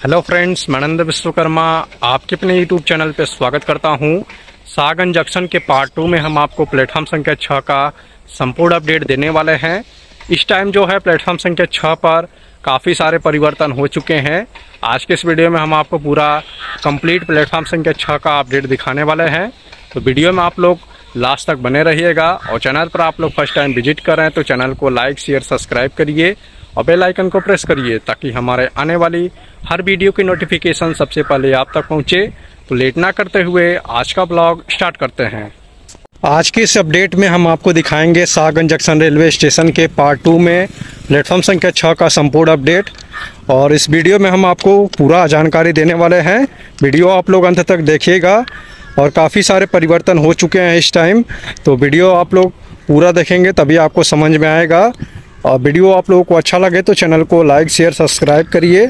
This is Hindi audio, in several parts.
हेलो फ्रेंड्स, मैं आनंद विश्वकर्मा आपके अपने यूट्यूब चैनल पे स्वागत करता हूं। सागन जंक्शन के पार्ट 2 में हम आपको प्लेटफॉर्म संख्या 6 का संपूर्ण अपडेट देने वाले हैं। इस टाइम जो है प्लेटफॉर्म संख्या 6 पर काफ़ी सारे परिवर्तन हो चुके हैं। आज के इस वीडियो में हम आपको पूरा कंप्लीट प्लेटफॉर्म संख्या 6 का अपडेट दिखाने वाले हैं। तो वीडियो में आप लोग लास्ट तक बने रहिएगा और चैनल पर आप लोग फर्स्ट टाइम विजिट कर रहे हैं तो चैनल को लाइक शेयर सब्सक्राइब करिए और बेल आइकन को प्रेस करिए ताकि हमारे आने वाली हर वीडियो की नोटिफिकेशन सबसे पहले आप तक पहुंचे। तो लेट ना करते हुए आज का ब्लॉग स्टार्ट करते हैं। आज के इस अपडेट में हम आपको दिखाएंगे सागन जंक्शन रेलवे स्टेशन के पार्ट 2 में प्लेटफॉर्म संख्या 6 का संपूर्ण अपडेट। और इस वीडियो में हम आपको पूरा जानकारी देने वाले हैं। वीडियो आप लोग अंत तक देखिएगा और काफ़ी सारे परिवर्तन हो चुके हैं इस टाइम, तो वीडियो आप लोग पूरा देखेंगे तभी आपको समझ में आएगा। और वीडियो आप लोगों को अच्छा लगे तो चैनल को लाइक शेयर सब्सक्राइब करिए।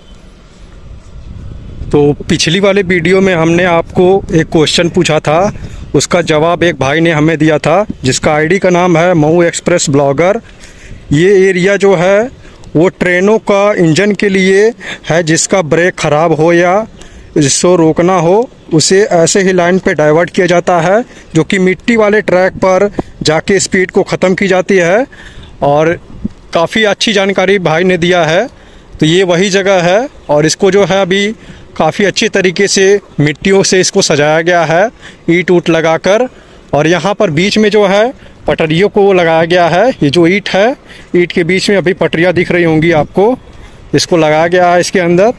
तो पिछली वाले वीडियो में हमने आपको एक क्वेश्चन पूछा था, उसका जवाब एक भाई ने हमें दिया था जिसका आईडी का नाम है मऊ एक्सप्रेस ब्लॉगर। ये एरिया जो है वो ट्रेनों का इंजन के लिए है, जिसका ब्रेक ख़राब हो या जिसको रोकना हो उसे ऐसे ही लाइन पे डाइवर्ट किया जाता है, जो कि मिट्टी वाले ट्रैक पर जाके स्पीड को ख़त्म की जाती है। और काफ़ी अच्छी जानकारी भाई ने दिया है। तो ये वही जगह है और इसको जो है अभी काफ़ी अच्छी तरीके से मिट्टियों से इसको सजाया गया है, ईंट ऊट लगाकर। और यहाँ पर बीच में जो है पटरियों को लगाया गया है। ये जो ईंट है, ईंट के बीच में अभी पटरियाँ दिख रही होंगी आपको, इसको लगाया गया है इसके अंदर।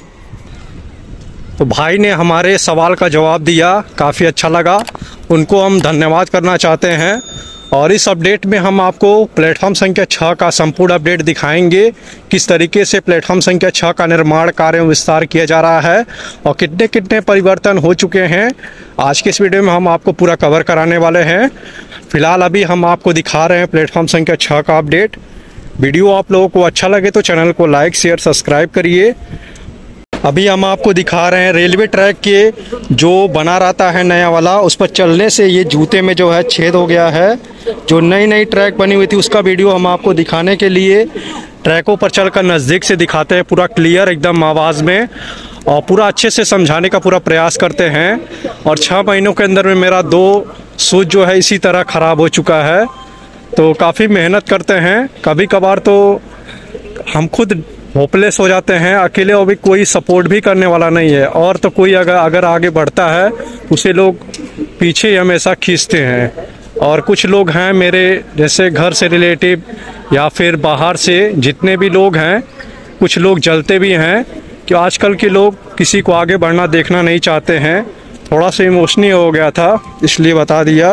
तो भाई ने हमारे सवाल का जवाब दिया, काफ़ी अच्छा लगा, उनको हम धन्यवाद करना चाहते हैं। और इस अपडेट में हम आपको प्लेटफॉर्म संख्या 6 का संपूर्ण अपडेट दिखाएंगे, किस तरीके से प्लेटफॉर्म संख्या 6 का निर्माण कार्य विस्तार किया जा रहा है और कितने कितने परिवर्तन हो चुके हैं। आज के इस वीडियो में हम आपको पूरा कवर कराने वाले हैं। फिलहाल अभी हम आपको दिखा रहे हैं प्लेटफॉर्म संख्या 6 का अपडेट। वीडियो आप लोगों को अच्छा लगे तो चैनल को लाइक शेयर सब्सक्राइब करिए। अभी हम आपको दिखा रहे हैं रेलवे ट्रैक के जो बना रहता है नया वाला, उस पर चलने से ये जूते में जो है छेद हो गया है। जो नई ट्रैक बनी हुई थी उसका वीडियो हम आपको दिखाने के लिए ट्रैकों पर चलकर नज़दीक से दिखाते हैं, पूरा क्लियर एकदम आवाज़ में, और पूरा अच्छे से समझाने का पूरा प्रयास करते हैं। और 6 महीनों के अंदर में मेरा 2 शूज़ जो है इसी तरह ख़राब हो चुका है। तो काफ़ी मेहनत करते हैं, कभी कभार तो हम खुद होपलेस हो जाते हैं अकेले, और भी कोई सपोर्ट भी करने वाला नहीं है। और तो कोई अगर आगे बढ़ता है उसे लोग पीछे ही हमेशा खींचते हैं। और कुछ लोग हैं मेरे जैसे घर से रिलेटिव या फिर बाहर से जितने भी लोग हैं, कुछ लोग जलते भी हैं कि आजकल के लोग किसी को आगे बढ़ना देखना नहीं चाहते हैं। थोड़ा सा इमोशनल हो गया था इसलिए बता दिया।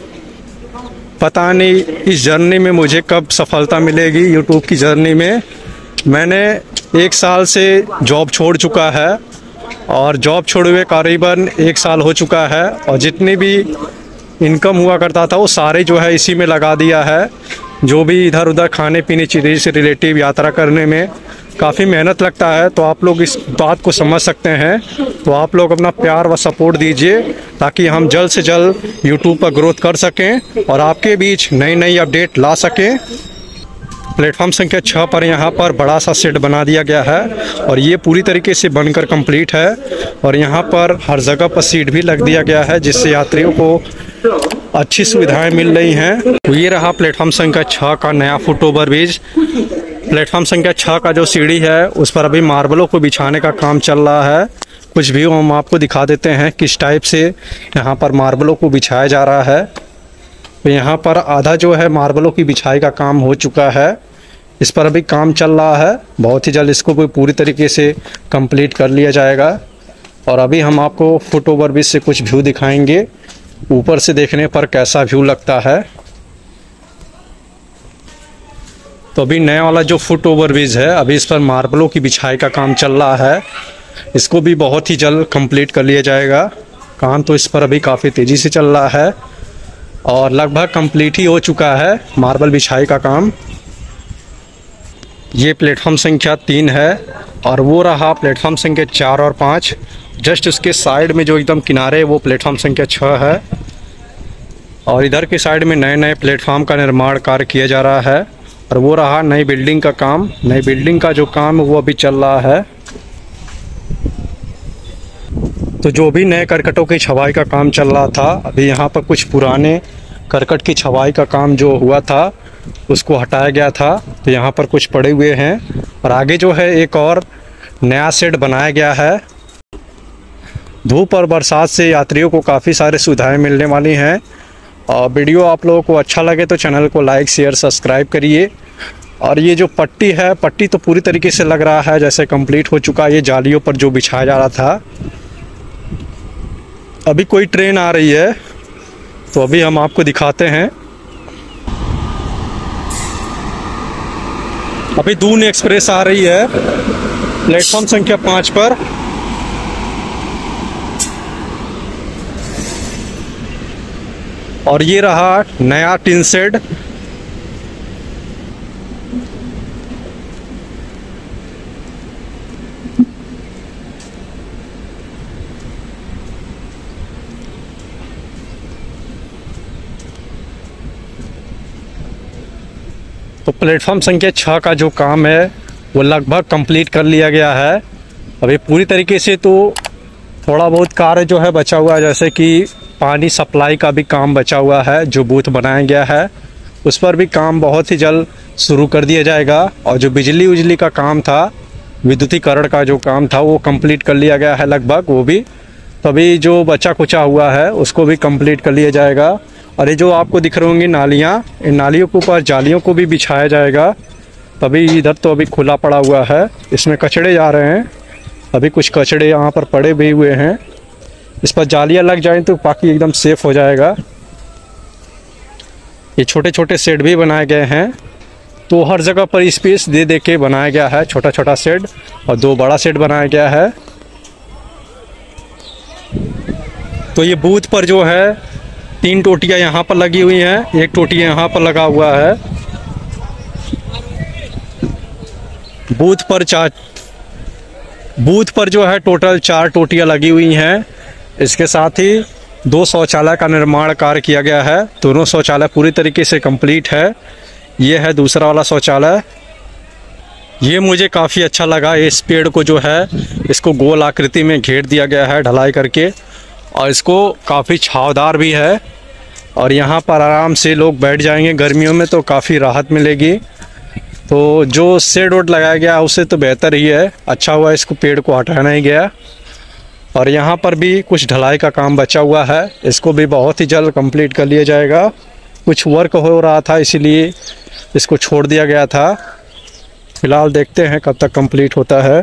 पता नहीं इस जर्नी में मुझे कब सफलता मिलेगी यूट्यूब की जर्नी में। मैंने 1 साल से जॉब छोड़ चुका है और जॉब छोड़े हुए करीबन 1 साल हो चुका है, और जितनी भी इनकम हुआ करता था वो सारे जो है इसी में लगा दिया है। जो भी इधर उधर खाने पीने चीज़ से रिलेटिव यात्रा करने में काफ़ी मेहनत लगता है, तो आप लोग इस बात को समझ सकते हैं। तो आप लोग अपना प्यार व सपोर्ट दीजिए ताकि हम जल्द से जल्द यूट्यूब पर ग्रोथ कर सकें और आपके बीच नई अपडेट ला सकें। प्लेटफॉर्म संख्या 6 पर यहाँ पर बड़ा सा शेड बना दिया गया है और ये पूरी तरीके से बनकर कंप्लीट है। और यहाँ पर हर जगह पर सीट भी लग दिया गया है, जिससे यात्रियों को अच्छी सुविधाएं मिल रही हैं। तो ये रहा प्लेटफॉर्म संख्या 6 का नया फुट ओवर ब्रिज। प्लेटफॉर्म संख्या 6 का जो सीढ़ी है उस पर अभी मार्बलों को बिछाने का काम चल रहा है। कुछ व्यू हम आपको दिखा देते हैं किस टाइप से यहाँ पर मार्बलों को बिछाया जा रहा है। तो यहाँ पर आधा जो है मार्बलों की बिछाई का काम हो चुका है, इस पर अभी काम चल रहा है। बहुत ही जल्द इसको पूरी तरीके से कंप्लीट कर लिया जाएगा। और अभी हम आपको फुट ओवर ब्रिज से कुछ व्यू दिखाएंगे, ऊपर से देखने पर कैसा व्यू लगता है। तो अभी नया वाला जो फुट ओवर ब्रिज है, अभी इस पर मार्बलों की बिछाई का काम चल रहा है। इसको भी बहुत ही जल्द कंप्लीट कर लिया जाएगा। काम तो इस पर अभी काफ़ी तेज़ी से चल रहा है और लगभग कंप्लीट ही हो चुका है मार्बल बिछाई का काम। ये प्लेटफॉर्म संख्या 3 है और वो रहा प्लेटफॉर्म संख्या 4 और 5। जस्ट उसके साइड में जो एकदम किनारे वो प्लेटफॉर्म संख्या 6 है। और इधर के साइड में नए प्लेटफॉर्म का निर्माण कार्य किया जा रहा है। और वो रहा नई बिल्डिंग का काम। नई बिल्डिंग का जो काम वो अभी चल रहा है। तो जो भी नए करकटों की छवाई का काम चल रहा था, अभी यहाँ पर कुछ पुराने करकट की छवाई का काम जो हुआ था उसको हटाया गया था। तो यहाँ पर कुछ पड़े हुए हैं और आगे जो है एक और नया शेड बनाया गया है। धूप और बरसात से यात्रियों को काफ़ी सारे सुविधाएं मिलने वाली हैं। और वीडियो आप लोगों को अच्छा लगे तो चैनल को लाइक शेयर सब्सक्राइब करिए। और ये जो पट्टी है, पट्टी तो पूरी तरीके से लग रहा है जैसे कंप्लीट हो चुका है। ये जालियों पर जो बिछाया जा रहा था, अभी कोई ट्रेन आ रही है तो अभी हम आपको दिखाते हैं। अभी दून एक्सप्रेस आ रही है प्लेटफॉर्म संख्या 5 पर। और ये रहा नया टिन शेड। तो प्लेटफॉर्म संख्या 6 का जो काम है वो लगभग कंप्लीट कर लिया गया है। अभी पूरी तरीके से तो थोड़ा बहुत कार्य जो है बचा हुआ है, जैसे कि पानी सप्लाई का भी काम बचा हुआ है। जो बूथ बनाया गया है उस पर भी काम बहुत ही जल्द शुरू कर दिया जाएगा। और जो बिजली उजली का काम था, विद्युतीकरण का जो काम था वो कंप्लीट कर लिया गया है लगभग, वो भी। तभी जो बचा कुचा हुआ है उसको भी कंप्लीट कर लिया जाएगा। और ये जो आपको दिख रही होंगी नालियाँ, इन नालियों के ऊपर जालियों को भी बिछाया जाएगा। तभी इधर तो अभी खुला पड़ा हुआ है, इसमें कचड़े जा रहे हैं। अभी कुछ कचड़े यहाँ पर पड़े भी हुए हैं, इस पर जालियाँ लग जाएं तो बाकी एकदम सेफ हो जाएगा। ये छोटे छोटे शेड भी बनाए गए हैं, तो हर जगह पर स्पेस दे दे के बनाया गया है। छोटा छोटा शेड और 2 बड़ा शेड बनाया गया है। तो ये बूथ पर जो है 3 टोटियाँ यहाँ पर लगी हुई हैं, 1 टोटी यहाँ पर लगा हुआ है। बूथ पर जो है टोटल 4 टोटियाँ लगी हुई हैं। इसके साथ ही 2 शौचालय का निर्माण कार्य किया गया है। दोनों शौचालय पूरी तरीके से कंप्लीट है। ये है दूसरा वाला शौचालय। ये मुझे काफ़ी अच्छा लगा। इस पेड़ को जो है इसको गोल आकृति में घेर दिया गया है ढलाई करके, और इसको काफ़ी छावदार भी है। और यहाँ पर आराम से लोग बैठ जाएंगे, गर्मियों में तो काफ़ी राहत मिलेगी। तो जो शेड वोड लगाया गया उससे तो बेहतर ही है, अच्छा हुआ इसको पेड़ को हटाया नहीं गया। और यहाँ पर भी कुछ ढलाई का काम बचा हुआ है, इसको भी बहुत ही जल्द कंप्लीट कर लिया जाएगा। कुछ वर्क हो रहा था इसीलिए इसको छोड़ दिया गया था। फिलहाल देखते हैं कब तक कंप्लीट होता है।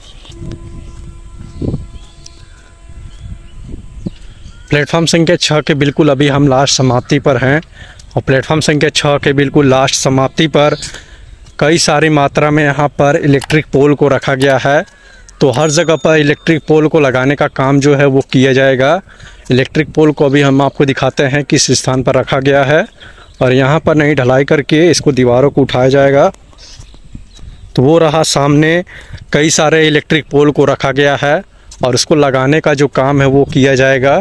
प्लेटफॉर्म संख्या 6 के बिल्कुल अभी हम लास्ट समाप्ति पर हैं। और प्लेटफॉर्म संख्या 6 के बिल्कुल लास्ट समाप्ति पर कई सारी मात्रा में यहाँ पर इलेक्ट्रिक पोल को रखा गया है। तो हर जगह पर इलेक्ट्रिक पोल को लगाने का काम जो है वो किया जाएगा। इलेक्ट्रिक पोल को अभी हम आपको दिखाते हैं किस स्थान पर रखा गया है। और यहाँ पर नई ढलाई करके इसको दीवारों को उठाया जाएगा। तो वो रहा सामने, कई सारे इलेक्ट्रिक पोल को रखा गया है और उसको लगाने का जो काम है वो किया जाएगा।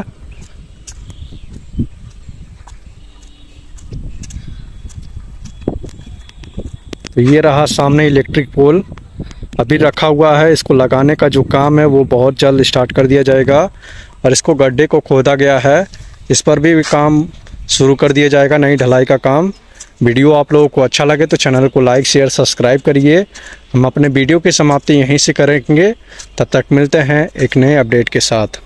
तो ये रहा सामने इलेक्ट्रिक पोल अभी रखा हुआ है। इसको लगाने का जो काम है वो बहुत जल्द स्टार्ट कर दिया जाएगा। और इसको गड्ढे को खोदा गया है, इस पर भी काम शुरू कर दिया जाएगा, नई ढलाई का काम। वीडियो आप लोगों को अच्छा लगे तो चैनल को लाइक शेयर सब्सक्राइब करिए। हम अपने वीडियो की समाप्ति यहीं से करेंगे। तब तक मिलते हैं एक नए अपडेट के साथ।